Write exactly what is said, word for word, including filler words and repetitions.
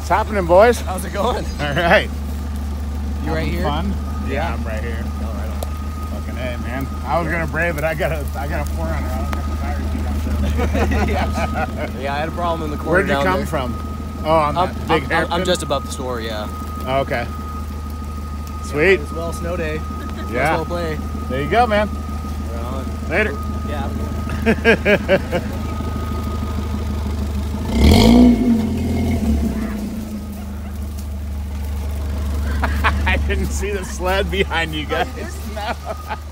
happening, boys? How's it going? All right. You right here? Fun? Yeah, yeah, I'm right here. Oh, right on. Fucking A, man. I was gonna brave it. I got a, I got a four runner. I don't have the tires you got there. yeah. yeah, I had a problem in the corner. Where'd you down come there. from? Oh, on that I'm, big I'm, hairpin? I'm just above the store. Yeah. Oh, okay. Sweet. Yeah, as well, snow day. Yeah. Well play. There you go, man. Right on. Later. Yeah. Have a good one. I didn't see the sled behind you guys. No.